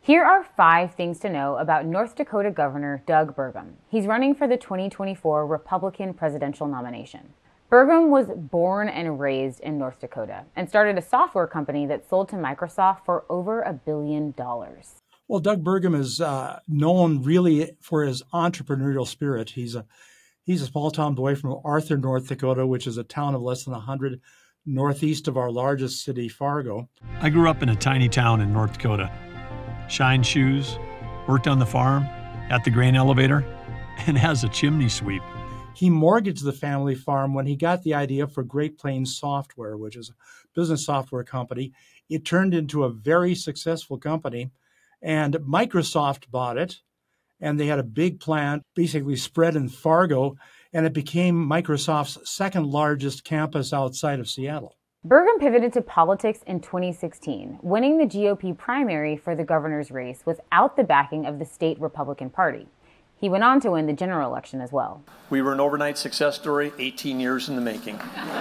Here are 5 things to know about North Dakota Governor Doug Burgum. He's running for the 2024 Republican presidential nomination. Burgum was born and raised in North Dakota and started a software company that sold to Microsoft for over $1 billion. Well, Doug Burgum is known really for his entrepreneurial spirit. He's a small-town boy from Arthur, North Dakota, which is a town of less than 100 northeast of our largest city, Fargo. I grew up in a tiny town in North Dakota. Shined shoes, worked on the farm, at the grain elevator, and has a chimney sweep. He mortgaged the family farm when he got the idea for Great Plains Software, which is a business software company. It turned into a very successful company, and Microsoft bought it, and they had a big plant basically spread in Fargo, and it became Microsoft's second largest campus outside of Seattle. Burgum pivoted to politics in 2016, winning the GOP primary for the governor's race without the backing of the state Republican Party. He went on to win the general election as well. We were an overnight success story, 18 years in the making.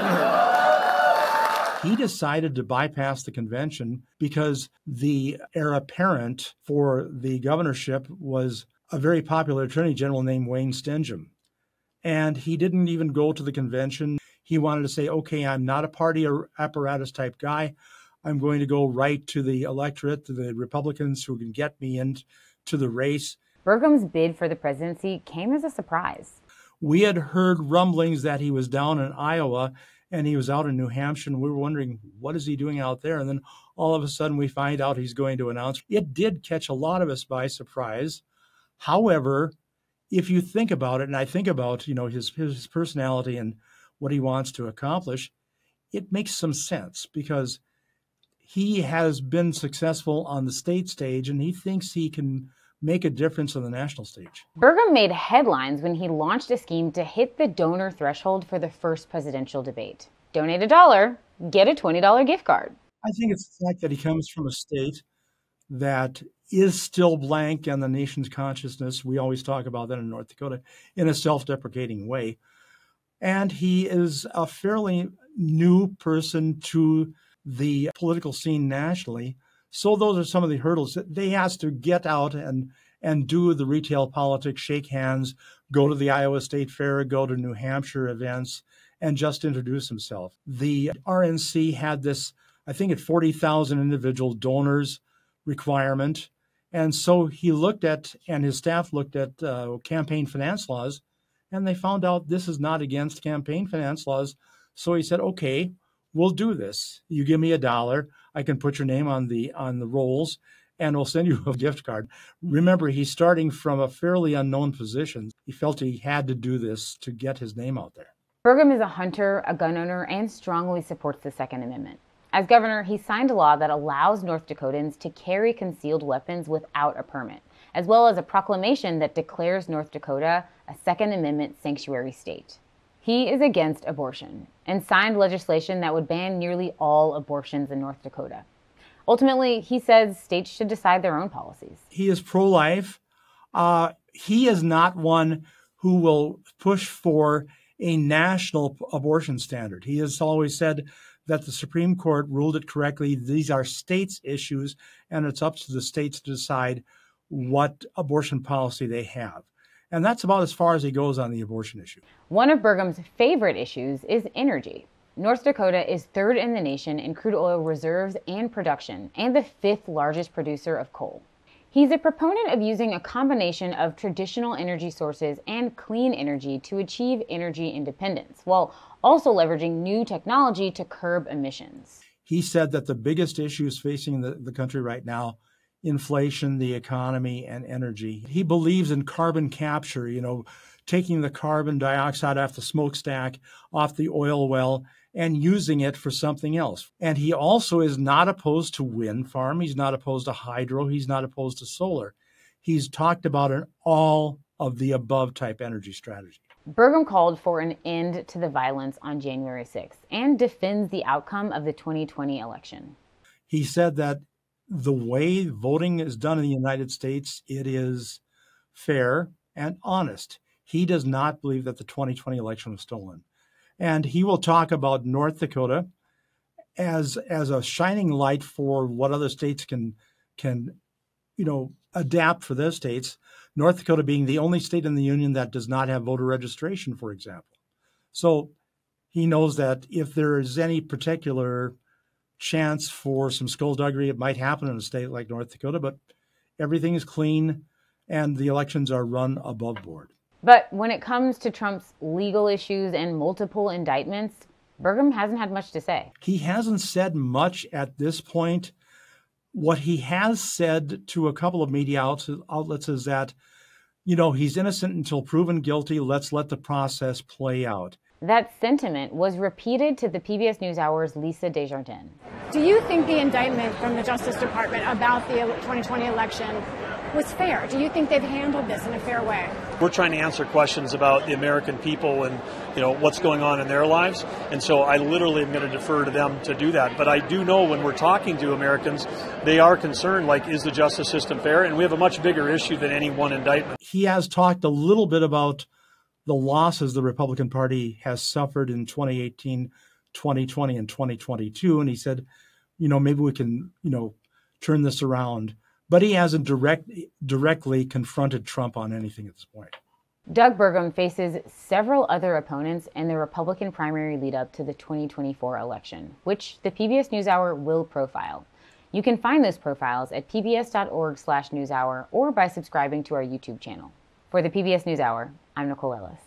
He decided to bypass the convention because the heir apparent for the governorship was a very popular attorney general named Wayne Stingham. And he didn't even go to the convention. He wanted to say, okay, I'm not a party or apparatus type guy. I'm going to go right to the electorate, to the Republicans who can get me into the race. Burgum's bid for the presidency came as a surprise. We had heard rumblings that he was down in Iowa and he was out in New Hampshire, and we were wondering, what is he doing out there? And then all of a sudden we find out he's going to announce. It did catch a lot of us by surprise. However, if you think about it, and I think about, his personality and what he wants to accomplish, it makes some sense because he has been successful on the state stage and he thinks he can make a difference on the national stage. Burgum made headlines when he launched a scheme to hit the donor threshold for the first presidential debate. Donate $1, get a $20 gift card. I think it's the fact that he comes from a state that is still blank in the nation's consciousness. We always talk about that in North Dakota in a self-deprecating way. And he is a fairly new person to the political scene nationally. So those are some of the hurdles that they has to get out and do the retail politics, shake hands, go to the Iowa State Fair, go to New Hampshire events, and just introduce himself. The RNC had this, I think, at 40,000 individual donors requirement. And so he looked at, and his staff looked at campaign finance laws, and they found out this is not against campaign finance laws. So he said, okay, we'll do this. You give me $1, I can put your name on the rolls, and we'll send you a gift card. Remember, he's starting from a fairly unknown position. He felt he had to do this to get his name out there. Burgum is a hunter, a gun owner, and strongly supports the Second Amendment. As governor, he signed a law that allows North Dakotans to carry concealed weapons without a permit, as well as a proclamation that declares North Dakota a Second Amendment sanctuary state. He is against abortion and signed legislation that would ban nearly all abortions in North Dakota. Ultimately, he says states should decide their own policies. He is pro-life. He is not one who will push for a national abortion standard. He has always said that the Supreme Court ruled it correctly. These are states' issues, and it's up to the states to decide what abortion policy they have. And that's about as far as he goes on the abortion issue. One of Burgum's favorite issues is energy. North Dakota is third in the nation in crude oil reserves and production, and the 5th largest producer of coal. He's a proponent of using a combination of traditional energy sources and clean energy to achieve energy independence, while also leveraging new technology to curb emissions. He said that the biggest issues facing the country right now, inflation, the economy, and energy. He believes in carbon capture, taking the carbon dioxide off the smokestack, off the oil well, and using it for something else. And he also is not opposed to wind farm. He's not opposed to hydro. He's not opposed to solar. He's talked about an all of the above type energy strategy. Burgum called for an end to the violence on January 6th and defends the outcome of the 2020 election. He said that the way voting is done in the United States, it is fair and honest. He does not believe that the 2020 election was stolen. And he will talk about North Dakota as a shining light for what other states can adapt for their states, North Dakota being the only state in the union that does not have voter registration, for example. So he knows that if there is any particular chance for some skullduggery, it might happen in a state like North Dakota, but everything is clean and the elections are run above board. But when it comes to Trump's legal issues and multiple indictments, Burgum hasn't had much to say. He hasn't said much at this point. What he has said to a couple of media outlets is that, he's innocent until proven guilty. Let's let the process play out. That sentiment was repeated to the PBS NewsHour's Lisa Desjardins. Do you think the indictment from the Justice Department about the 2020 election was fair? Do you think they've handled this in a fair way? We're trying to answer questions about the American people and, what's going on in their lives. And so I literally am going to defer to them to do that. But I do know when we're talking to Americans, they are concerned, is the justice system fair? And we have a much bigger issue than any one indictment. He has talked a little bit about the losses the Republican Party has suffered in 2018, 2020, and 2022. And he said, maybe we can, turn this around. But he hasn't directly confronted Trump on anything at this point. Doug Burgum faces several other opponents in the Republican primary lead-up to the 2024 election, which the PBS NewsHour will profile. You can find those profiles at pbs.org/newshour or by subscribing to our YouTube channel. For the PBS NewsHour, I'm Nicole Ellis.